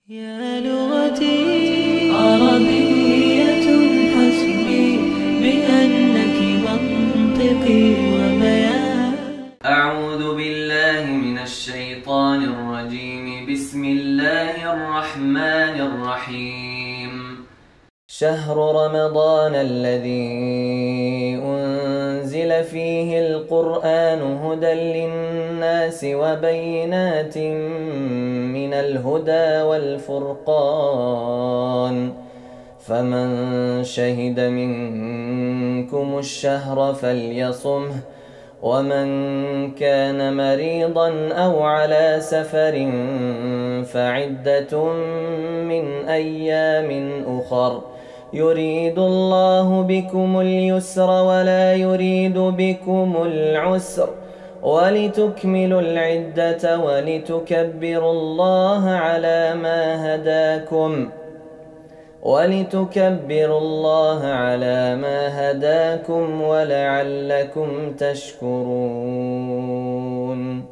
يا لغتي عربية حسبي بأنك منطقي وبيان. أعوذ بالله من الشيطان الرجيم. بسم الله الرحمن الرحيم. شهر رمضان الذي أنزل فيه القرآن هدى للناس وبينات من الهدى والفرقان، فمن شهد منكم الشهر فليصمه، ومن كان مريضا أو على سفر فعدة من أيام أخر، يريد الله بكم اليسر ولا يريد بكم العسر، ولتكملوا العدة ولتكبروا الله على ما هداكم ولعلكم تشكرون.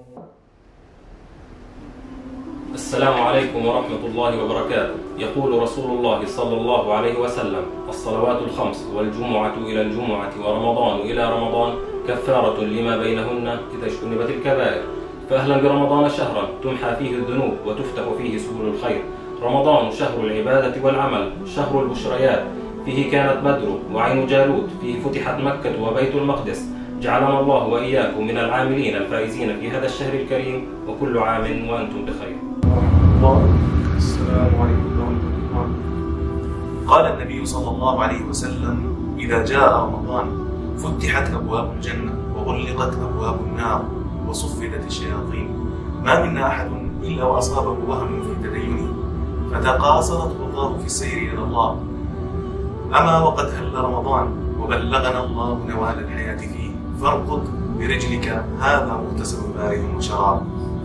السلام عليكم ورحمة الله وبركاته. يقول رسول الله صلى الله عليه وسلم: الصلوات الخمس والجمعة إلى الجمعة ورمضان إلى رمضان كفارة لما بينهن إذا اجتنبت الكبائر. فأهلا برمضان، شهرا تمحى فيه الذنوب وتفتح فيه سبل الخير. رمضان شهر العبادة والعمل، شهر البشريات، فيه كانت بدر وعين جالوت، فيه فتحت مكة وبيت المقدس. جعلنا الله وإياكم من العاملين الفائزين في هذا الشهر الكريم، وكل عام وأنتم بخير. السلام عليكم ورحمة الله. قال النبي صلى الله عليه وسلم: إذا جاء رمضان فتحت أبواب الجنة وغلقت أبواب النار وصفدت الشياطين، ما منا أحد إلا وأصابه وهم في تدينه فتقاصرت خطاه في السير إلى الله، أما وقد هل رمضان وبلغنا الله نوال الحياة فيه، فارقد برجلك، هذا مغتسل بارد وشراب.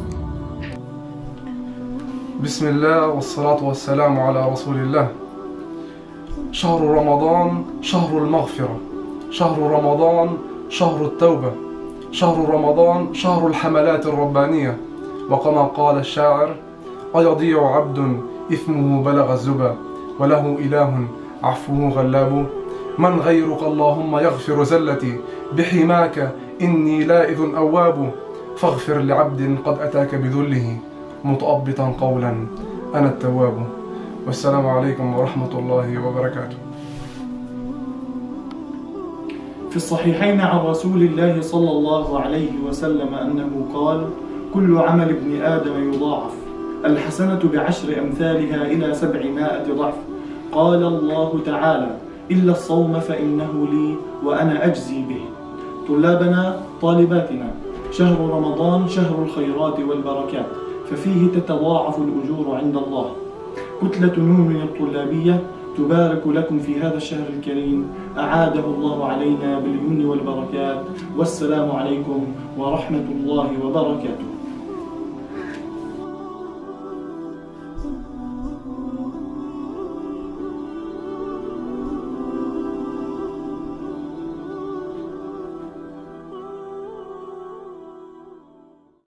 بسم الله والصلاة والسلام على رسول الله. شهر رمضان شهر المغفرة، شهر رمضان شهر التوبة، شهر رمضان شهر الحملات الربانية، وكما قال الشاعر: أيضيع عبد إثمه بلغ الزبا وله إله عفوه غلاب، من غيرك اللهم يغفر زلتي بحماك إني لائذ أواب، فاغفر لعبد قد أتاك بذله متأبطا قولا أنا التواب. والسلام عليكم ورحمة الله وبركاته. في الصحيحين عن رسول الله صلى الله عليه وسلم أنه قال: كل عمل ابن آدم يضاعف، الحسنة بعشر أمثالها إلى 700 ضعف. قال الله تعالى: إلا الصوم فإنه لي وأنا أجزي به. طلابنا طالباتنا، شهر رمضان شهر الخيرات والبركات، ففيه تتضاعف الأجور عند الله. كتلة نون الطلابية تبارك لكم في هذا الشهر الكريم، أعاده الله علينا باليمن والبركات. والسلام عليكم ورحمة الله وبركاته.